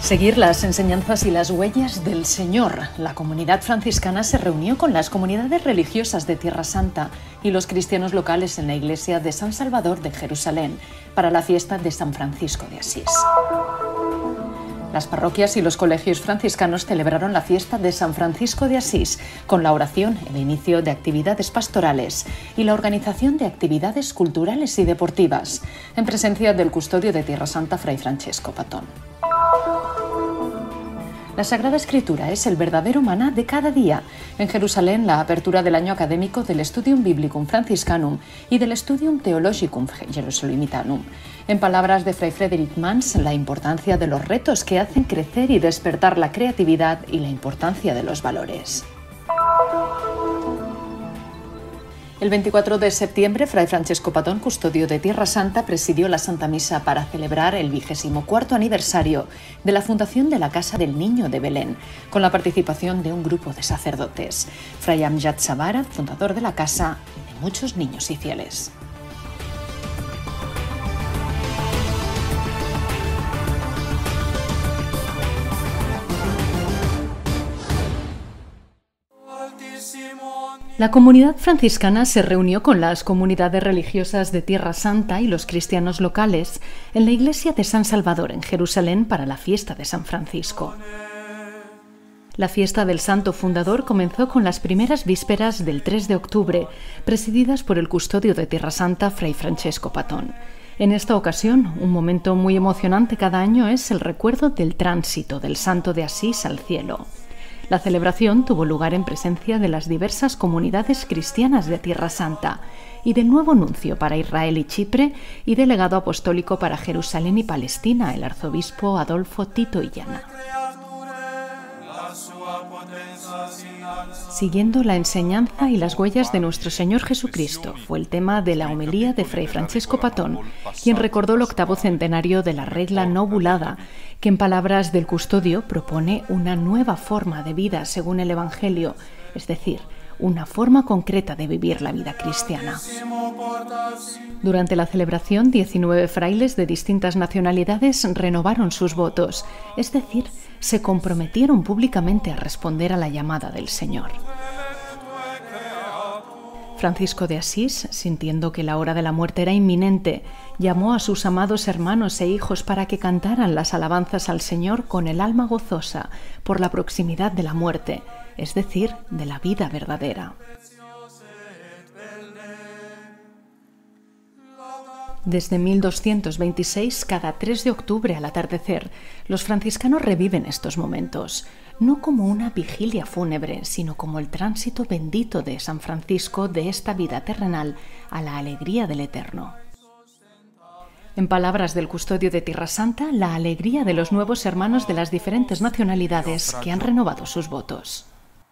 Seguir las enseñanzas y las huellas del Señor. La comunidad franciscana se reunió con las comunidades religiosas de Tierra Santa y los cristianos locales en la iglesia de San Salvador de Jerusalén para la fiesta de San Francisco de Asís. Las parroquias y los colegios franciscanos celebraron la fiesta de San Francisco de Asís con la oración, el inicio de actividades pastorales y la organización de actividades culturales y deportivas, en presencia del custodio de Tierra Santa, Fray Francesco Patón. La Sagrada Escritura es el verdadero maná de cada día. En Jerusalén, la apertura del año académico del Studium Biblicum Franciscanum y del Studium Theologicum Jerusalemitanum. En palabras de Fray Frederick Mans, la importancia de los retos que hacen crecer y despertar la creatividad y la importancia de los valores. El 24 de septiembre, Fray Francesco Patón, custodio de Tierra Santa, presidió la Santa Misa para celebrar el 24º aniversario de la fundación de la Casa del Niño de Belén, con la participación de un grupo de sacerdotes. Fray Amjad Sabara, fundador de la casa, y de muchos niños y fieles. La comunidad franciscana se reunió con las comunidades religiosas de Tierra Santa y los cristianos locales en la iglesia de San Salvador en Jerusalén para la fiesta de San Francisco. La fiesta del santo fundador comenzó con las primeras vísperas del 3 de octubre, presididas por el custodio de Tierra Santa, Fray Francesco Patón. En esta ocasión, un momento muy emocionante cada año es el recuerdo del tránsito del santo de Asís al cielo. La celebración tuvo lugar en presencia de las diversas comunidades cristianas de Tierra Santa y del nuevo nuncio para Israel y Chipre y delegado apostólico para Jerusalén y Palestina, el arzobispo Adolfo Tito Illana. Siguiendo la enseñanza y las huellas de nuestro Señor Jesucristo fue el tema de la homilía de Fray Francesco Patón, quien recordó el 8º centenario de la regla no bulada, que en palabras del custodio propone una nueva forma de vida según el Evangelio, es decir, una forma concreta de vivir la vida cristiana. Durante la celebración, 19 frailes de distintas nacionalidades renovaron sus votos, es decir, se comprometieron públicamente a responder a la llamada del Señor. Francisco de Asís, sintiendo que la hora de la muerte era inminente, llamó a sus amados hermanos e hijos para que cantaran las alabanzas al Señor con el alma gozosa por la proximidad de la muerte, es decir, de la vida verdadera. Desde 1226, cada 3 de octubre al atardecer, los franciscanos reviven estos momentos, no como una vigilia fúnebre, sino como el tránsito bendito de San Francisco de esta vida terrenal a la alegría del eterno. En palabras del custodio de Tierra Santa, la alegría de los nuevos hermanos de las diferentes nacionalidades que han renovado sus votos.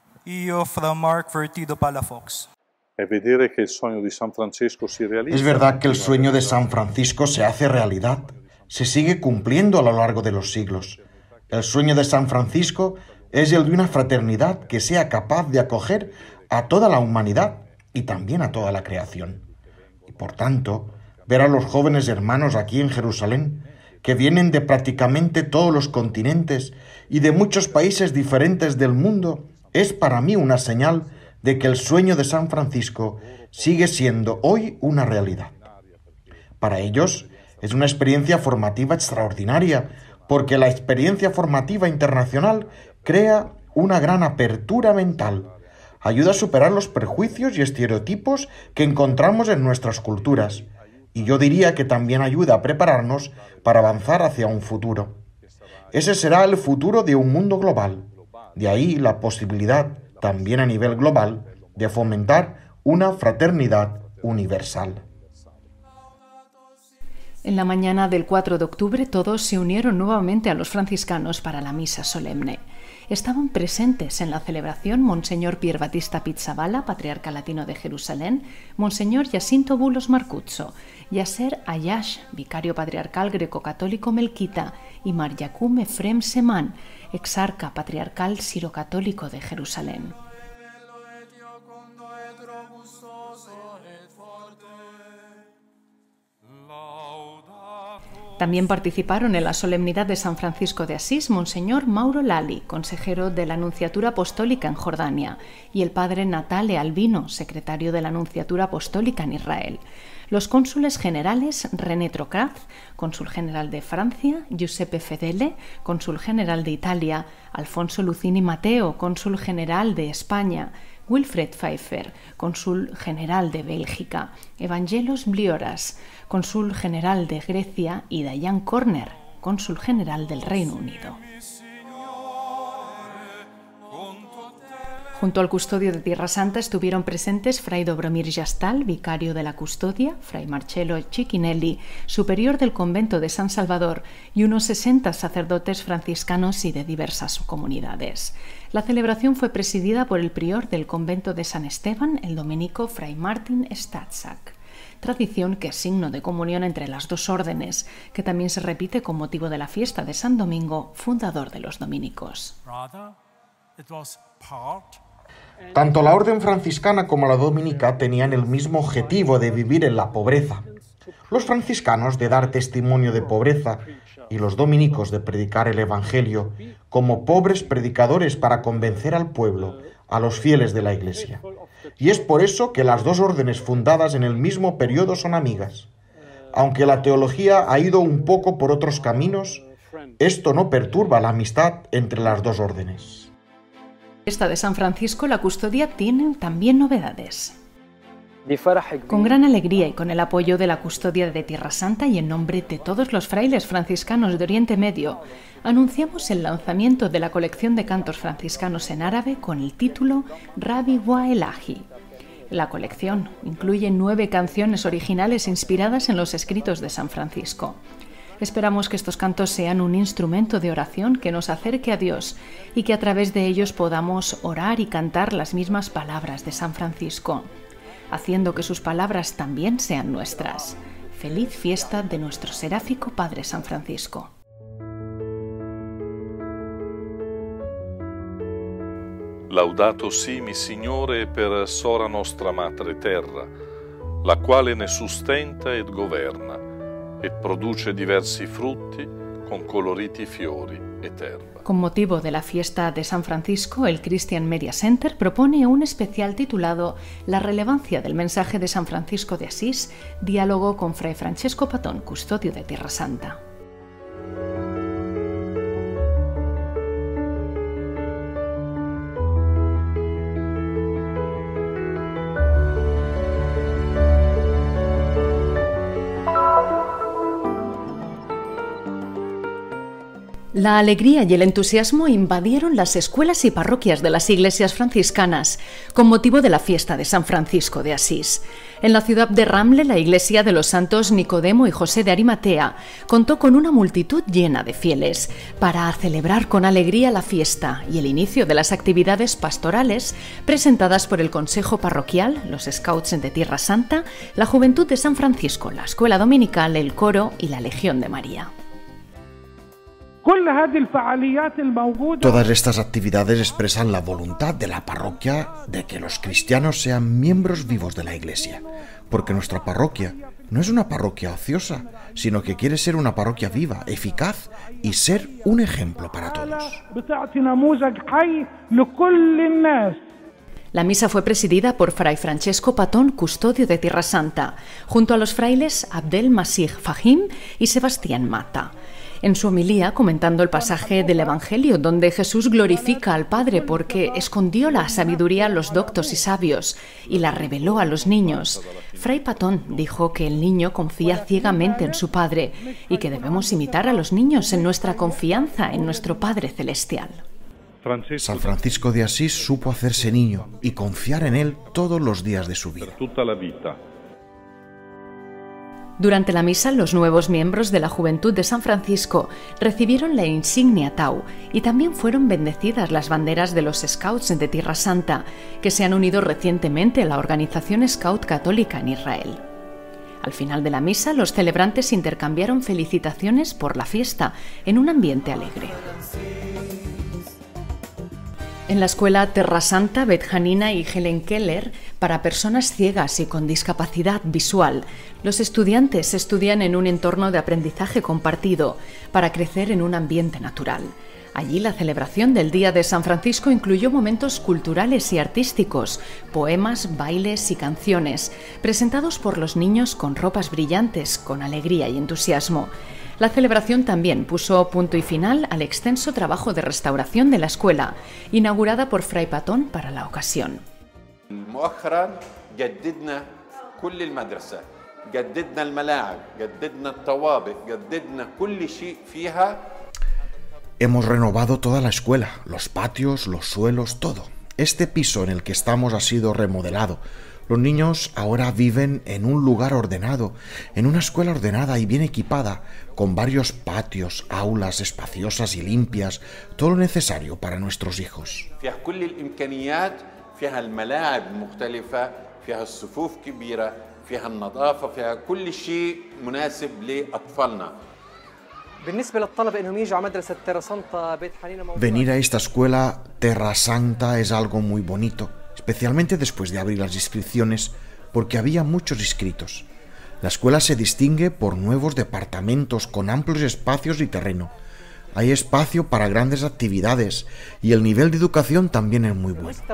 Es verdad que el sueño de San Francisco se hace realidad, se sigue cumpliendo a lo largo de los siglos. El sueño de San Francisco es el de una fraternidad que sea capaz de acoger a toda la humanidad y también a toda la creación. Y por tanto, ver a los jóvenes hermanos aquí en Jerusalén, que vienen de prácticamente todos los continentes y de muchos países diferentes del mundo, es para mí una señal de que el sueño de San Francisco sigue siendo hoy una realidad. Para ellos es una experiencia formativa extraordinaria, porque la experiencia formativa internacional crea una gran apertura mental, ayuda a superar los prejuicios y estereotipos que encontramos en nuestras culturas, y yo diría que también ayuda a prepararnos para avanzar hacia un futuro. Ese será el futuro de un mundo global, de ahí la posibilidad también a nivel global, de fomentar una fraternidad universal. En la mañana del 4 de octubre todos se unieron nuevamente a los franciscanos para la misa solemne. Estaban presentes en la celebración Monseñor Pier Battista Pizzaballa, patriarca latino de Jerusalén, Monseñor Jacinto Bulos Marcuzzo, Yasser Ayash, vicario patriarcal greco-católico melquita, y Mar Yacum Efrem Semán, exarca patriarcal siro-católico de Jerusalén. También participaron en la solemnidad de San Francisco de Asís Monseñor Mauro Lali, consejero de la Nunciatura Apostólica en Jordania, y el padre Natale Albino, secretario de la Nunciatura Apostólica en Israel. Los cónsules generales René Trocaz, cónsul general de Francia, Giuseppe Fedele, cónsul general de Italia, Alfonso Lucini Mateo, cónsul general de España, Wilfred Pfeiffer, cónsul general de Bélgica, Evangelos Blioras, cónsul general de Grecia, y Diane Corner, cónsul general del Reino Unido. Junto al custodio de Tierra Santa estuvieron presentes Fray Dobromir Jastal, vicario de la custodia, Fray Marcello Cicchinelli, superior del convento de San Salvador, y unos 60 sacerdotes franciscanos y de diversas comunidades. La celebración fue presidida por el prior del convento de San Esteban, el dominico Fray Martin Stadsack, tradición que es signo de comunión entre las dos órdenes, que también se repite con motivo de la fiesta de San Domingo, fundador de los dominicos. Tanto la orden franciscana como la dominica tenían el mismo objetivo de vivir en la pobreza. Los franciscanos de dar testimonio de pobreza y los dominicos de predicar el Evangelio como pobres predicadores para convencer al pueblo, a los fieles de la Iglesia. Y es por eso que las dos órdenes fundadas en el mismo periodo son amigas. Aunque la teología ha ido un poco por otros caminos, esto no perturba la amistad entre las dos órdenes. Esta de San Francisco, la custodia tiene también novedades. Con gran alegría y con el apoyo de la custodia de Tierra Santa y en nombre de todos los frailes franciscanos de Oriente Medio, anunciamos el lanzamiento de la colección de cantos franciscanos en árabe con el título Rabbi wa Elahi. La colección incluye 9 canciones originales inspiradas en los escritos de San Francisco. Esperamos que estos cantos sean un instrumento de oración que nos acerque a Dios y que a través de ellos podamos orar y cantar las mismas palabras de San Francisco, haciendo que sus palabras también sean nuestras. Feliz fiesta de nuestro seráfico Padre San Francisco. Laudato si mi Signore per sora nostra Madre Terra, la quale ne sustenta ed governa, e produce diversi frutti con coloriti fiori e terra. Con motivo de la fiesta de San Francisco, el Christian Media Center propone un especial titulado La relevancia del mensaje de San Francisco de Asís, diálogo con Fray Francesco Patón, custodio de Tierra Santa. La alegría y el entusiasmo invadieron las escuelas y parroquias de las iglesias franciscanas con motivo de la fiesta de San Francisco de Asís. En la ciudad de Ramle, la iglesia de los santos Nicodemo y José de Arimatea contó con una multitud llena de fieles para celebrar con alegría la fiesta y el inicio de las actividades pastorales presentadas por el Consejo Parroquial, los Scouts de Tierra Santa, la Juventud de San Francisco, la Escuela Dominical, el Coro y la Legión de María. Todas estas actividades expresan la voluntad de la parroquia de que los cristianos sean miembros vivos de la Iglesia, porque nuestra parroquia no es una parroquia ociosa, sino que quiere ser una parroquia viva, eficaz y ser un ejemplo para todos. La misa fue presidida por Fray Francesco Patón, custodio de Tierra Santa, junto a los frailes Abdel Masih Fahim y Sebastián Mata. En su homilía, comentando el pasaje del Evangelio donde Jesús glorifica al Padre porque escondió la sabiduría a los doctos y sabios y la reveló a los niños, Fray Patón dijo que el niño confía ciegamente en su Padre y que debemos imitar a los niños en nuestra confianza en nuestro Padre Celestial. San Francisco de Asís supo hacerse niño y confiar en él todos los días de su vida. Durante la misa, los nuevos miembros de la Juventud de San Francisco recibieron la insignia Tau y también fueron bendecidas las banderas de los Scouts de Tierra Santa, que se han unido recientemente a la organización Scout Católica en Israel. Al final de la misa, los celebrantes intercambiaron felicitaciones por la fiesta en un ambiente alegre. En la escuela Terra Santa, Beth Hanina y Helen Keller, para personas ciegas y con discapacidad visual, los estudiantes estudian en un entorno de aprendizaje compartido para crecer en un ambiente natural. Allí la celebración del Día de San Francisco incluyó momentos culturales y artísticos, poemas, bailes y canciones, presentados por los niños con ropas brillantes, con alegría y entusiasmo. La celebración también puso punto y final al extenso trabajo de restauración de la escuela, inaugurada por Fray Patón para la ocasión. Hemos renovado toda la escuela, los patios, los suelos, todo. Este piso en el que estamos ha sido remodelado. Los niños ahora viven en un lugar ordenado, en una escuela ordenada y bien equipada, con varios patios, aulas espaciosas y limpias, todo lo necesario para nuestros hijos. Venir a esta escuela Terra Santa es algo muy bonito, especialmente después de abrir las inscripciones, porque había muchos inscritos. La escuela se distingue por nuevos departamentos con amplios espacios y terreno. Hay espacio para grandes actividades y el nivel de educación también es muy bueno.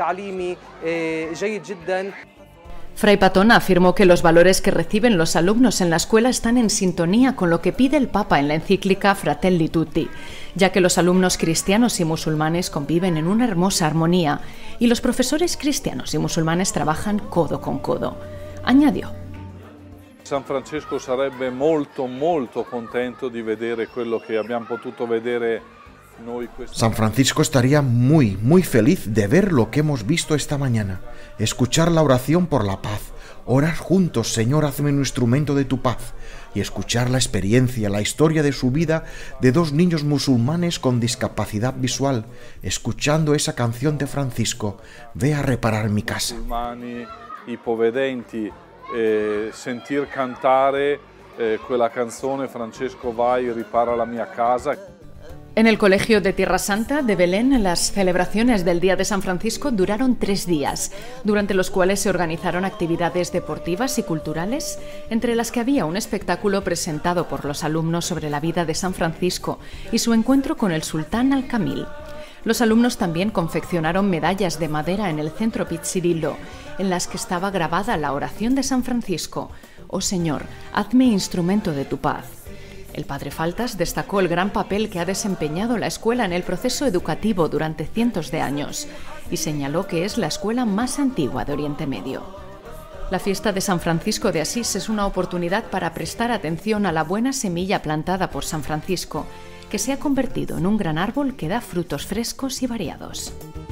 Fray Patón afirmó que los valores que reciben los alumnos en la escuela están en sintonía con lo que pide el Papa en la encíclica Fratelli Tutti, ya que los alumnos cristianos y musulmanes conviven en una hermosa armonía y los profesores cristianos y musulmanes trabajan codo con codo. Añadió: San Francesco sarebbe molto contento di vedere quello che abbiamo potuto vedere noi. San Francisco estaría muy feliz de ver lo que hemos visto esta mañana, escuchar la oración por la paz, orar juntos, Señor, hazme un instrumento de tu paz, y escuchar la experiencia, la historia de su vida de dos niños musulmanes con discapacidad visual, escuchando esa canción de Francisco, ve a reparar mi casa. Musulmani ipovedenti, sentir cantare quella canzone Francesco vai ripara la mia casa. En el Colegio de Tierra Santa de Belén, las celebraciones del Día de San Francisco duraron 3 días, durante los cuales se organizaron actividades deportivas y culturales, entre las que había un espectáculo presentado por los alumnos sobre la vida de San Francisco y su encuentro con el sultán Al-Kamil. Los alumnos también confeccionaron medallas de madera en el centro Pizzidillo, en las que estaba grabada la oración de San Francisco: «Oh Señor, hazme instrumento de tu paz». El padre Faltas destacó el gran papel que ha desempeñado la escuela en el proceso educativo durante cientos de años y señaló que es la escuela más antigua de Oriente Medio. La fiesta de San Francisco de Asís es una oportunidad para prestar atención a la buena semilla plantada por San Francisco, que se ha convertido en un gran árbol que da frutos frescos y variados.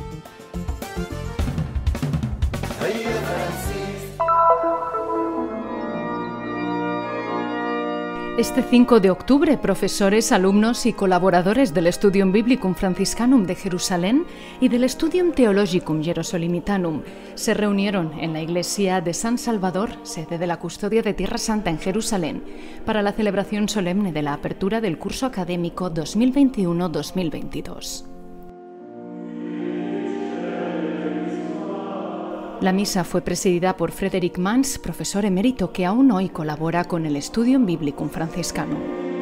Este 5 de octubre, profesores, alumnos y colaboradores del Studium Biblicum Franciscanum de Jerusalén y del Studium Theologicum Hierosolimitanum se reunieron en la iglesia de San Salvador, sede de la Custodia de Tierra Santa en Jerusalén, para la celebración solemne de la apertura del curso académico 2021-2022. La misa fue presidida por Frederick Mans, profesor emérito que aún hoy colabora con el Studium Biblicum Franciscanum.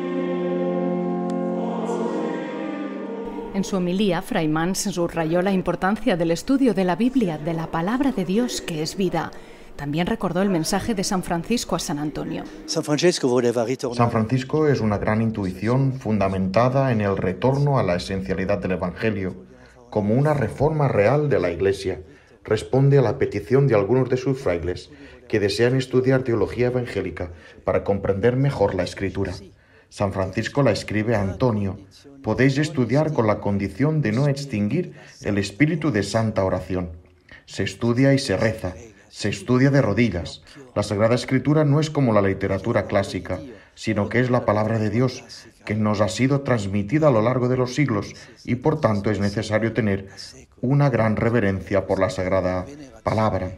En su homilía, Fray Mans subrayó la importancia del estudio de la Biblia, de la palabra de Dios que es vida. También recordó el mensaje de San Francisco a San Antonio. San Francisco es una gran intuición fundamentada en el retorno a la esencialidad del Evangelio, como una reforma real de la Iglesia. Responde a la petición de algunos de sus frailes que desean estudiar teología evangélica para comprender mejor la Escritura. San Francisco la escribe a Antonio: podéis estudiar con la condición de no extinguir el espíritu de santa oración. Se estudia y se reza, se estudia de rodillas. La Sagrada Escritura no es como la literatura clásica, sino que es la palabra de Dios, que nos ha sido transmitida a lo largo de los siglos y por tanto es necesario tener una gran reverencia por la Sagrada Palabra.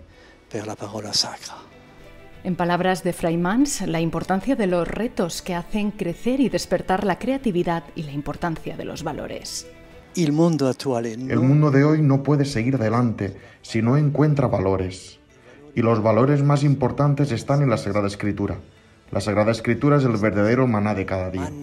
En palabras de Fray Mans, la importancia de los retos que hacen crecer y despertar la creatividad y la importancia de los valores. El mundo de hoy no puede seguir adelante si no encuentra valores. Y los valores más importantes están en la Sagrada Escritura. La Sagrada Escritura es el verdadero maná de cada día.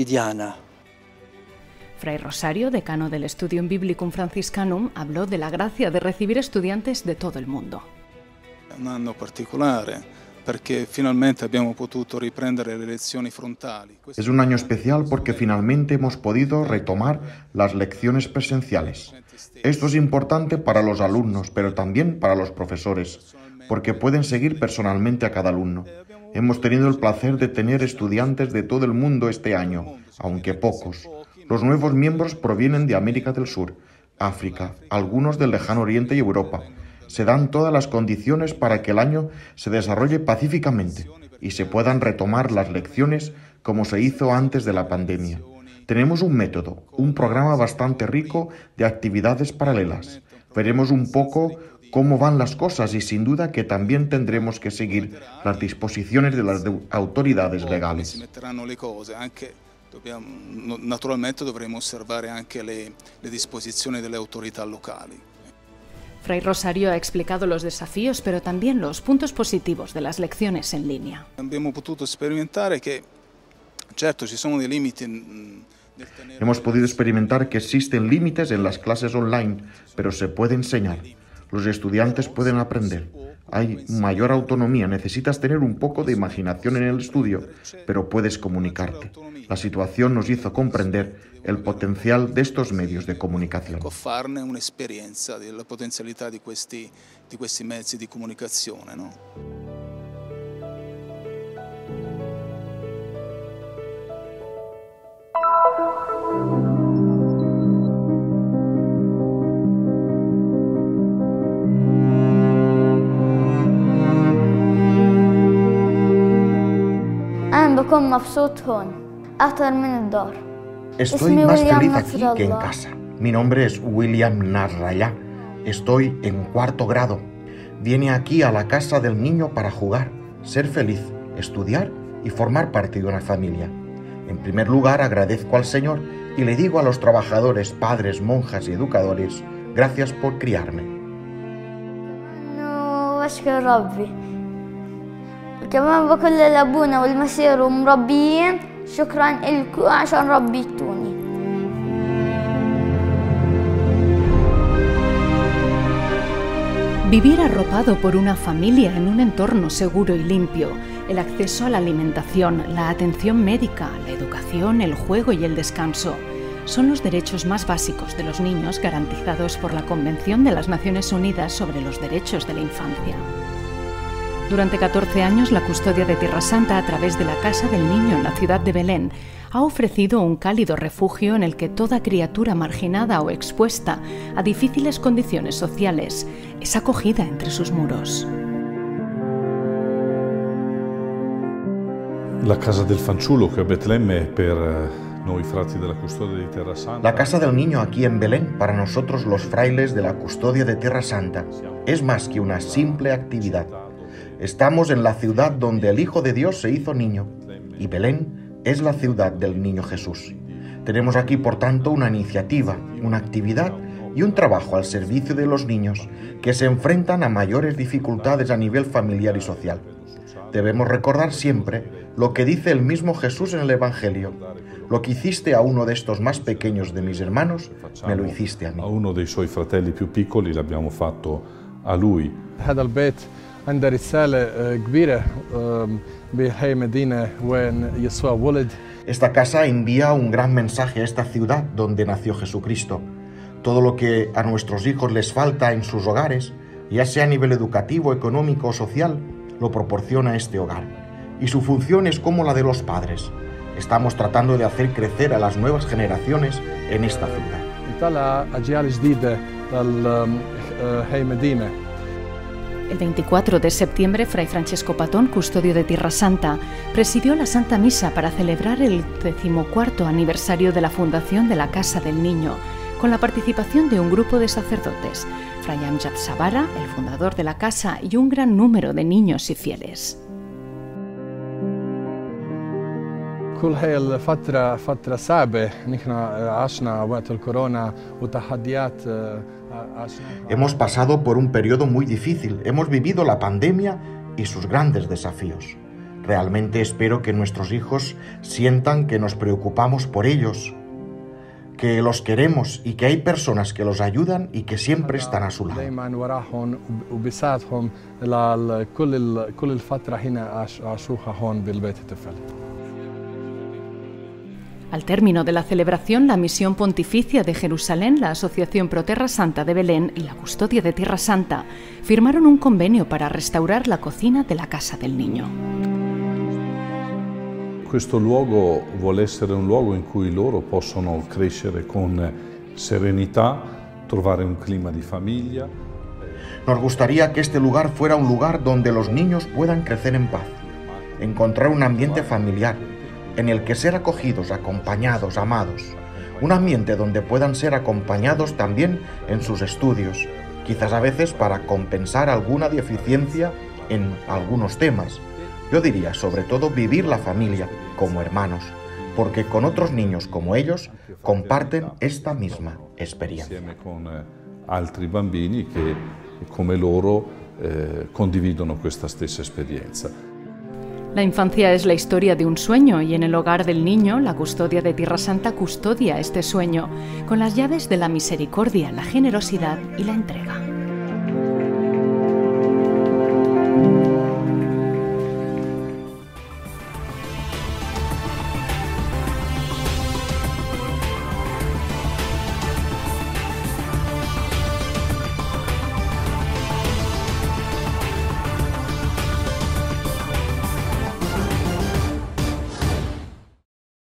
Fray Rosario, decano del Studium Biblicum Franciscanum, habló de la gracia de recibir estudiantes de todo el mundo. Un anno particolare, perché finalmente abbiamo potuto riprendere le lezioni frontali. Es un año especial porque finalmente hemos podido retomar las lecciones presenciales. Esto es importante para los alumnos, pero también para los profesores, porque pueden seguir personalmente a cada alumno. Hemos tenido el placer de tener estudiantes de todo el mundo este año, aunque pocos. Los nuevos miembros provienen de América del Sur, África, algunos del Lejano Oriente y Europa. Se dan todas las condiciones para que el año se desarrolle pacíficamente y se puedan retomar las lecciones como se hizo antes de la pandemia. Tenemos un método, un programa bastante rico de actividades paralelas. Veremos un poco cómo van las cosas y sin duda que también tendremos que seguir las disposiciones de las autoridades legales. Naturalmente dovremo osservare anche le disposizioni delle autorità locali. Fray Rosario ha explicado los desafíos, pero también los puntos positivos de las lecciones en línea. Abbiamo potuto sperimentare che, certo, ci sono dei limiti. Hemos podido experimentar que existen límites en las clases online, pero se puede enseñar. Los estudiantes pueden aprender. Hay mayor autonomía, necesitas tener un poco de imaginación en el estudio, pero puedes comunicarte. La situación nos hizo comprender el potencial de estos medios de comunicación. Farne un'esperienza della potenzialità di questi mezzi di comunicazione, no? Estoy más feliz aquí que en casa. Mi nombre es William Nasrallah. Estoy en 4º grado. Viene aquí a la casa del niño para jugar, ser feliz, estudiar y formar parte de una familia. En primer lugar, agradezco al Señor y le digo a los trabajadores, padres, monjas y educadores, gracias por criarme. كمان بقول لأبونا والمسير ومربيين شكرا لكم عشان ربيتوني. Vivir arropado por una familia en un entorno seguro y limpio, el acceso a la alimentación, la atención médica, la educación, el juego y el descanso, son los derechos más básicos de los niños garantizados por la Convención de las Naciones Unidas sobre los Derechos de la Infancia. Durante 14 años, la Custodia de Tierra Santa, a través de la Casa del Niño en la ciudad de Belén, ha ofrecido un cálido refugio en el que toda criatura marginada o expuesta a difíciles condiciones sociales es acogida entre sus muros. La Casa del Fanciullo che a Betlemme per noi frati della Custodia di Terra Santa. La Casa del Niño aquí en Belén, para nosotros los frailes de la Custodia de Tierra Santa, es más que una simple actividad. Estamos en la ciudad donde el Hijo de Dios se hizo niño, y Belén es la ciudad del Niño Jesús. Tenemos aquí, por tanto, una iniciativa, una actividad y un trabajo al servicio de los niños que se enfrentan a mayores dificultades a nivel familiar y social. Debemos recordar siempre lo que dice el mismo Jesús en el Evangelio. Lo que hiciste a uno de estos más pequeños de mis hermanos, me lo hiciste a mí. A uno dei suoi fratelli più piccoli l'abbiamo fatto a lui. عندها رسالة كبيرة بهاي مدينة وين يسوع ولد. Esta casa envía un gran mensaje a esta ciudad donde nació Jesucristo. Todo lo que a nuestros hijos les falta en sus hogares, ya sea a nivel educativo, económico o social, lo proporciona este hogar. Y su función es como la de los padres. Estamos tratando de hacer crecer a las nuevas generaciones en esta ciudad. El 24 de septiembre, Fray Francesco Patón, custodio de Tierra Santa, presidió la Santa Misa para celebrar el 14º aniversario de la fundación de la Casa del Niño, con la participación de un grupo de sacerdotes, Fray Amjad Sabara, el fundador de la casa, y un gran número de niños y fieles. كل هاي الفترة فترة صعبة نحن عشنا وقت الكورونا وتحديات. Hemos pasado por un periodo muy difícil, hemos vivido la pandemia y sus grandes desafíos. Realmente espero que nuestros hijos sientan que nos preocupamos por ellos, que los queremos y que hay personas que los ayudan y que siempre están a su lado. Al término de la celebración, la Misión Pontificia de Jerusalén, la Asociación Pro Terra Santa de Belén y la Custodia de Tierra Santa firmaron un convenio para restaurar la cocina de la Casa del Niño. Questo luogo vuole essere un luogo in cui loro possono crescere con serenità, trovare un clima di famiglia. Nos gustaría que este lugar fuera un lugar donde los niños puedan crecer en paz, encontrar un ambiente familiar, en el que ser acogidos, acompañados, amados. Un ambiente donde puedan ser acompañados también en sus estudios, quizás a veces para compensar alguna deficiencia en algunos temas. Yo diría, sobre todo, vivir la familia como hermanos, porque con otros niños como ellos comparten esta misma experiencia. Con altri bambini che, come loro, condividono questa stessa esperienza. La infancia es la historia de un sueño y en el hogar del niño, la Custodia de Tierra Santa custodia este sueño con las llaves de la misericordia, la generosidad y la entrega.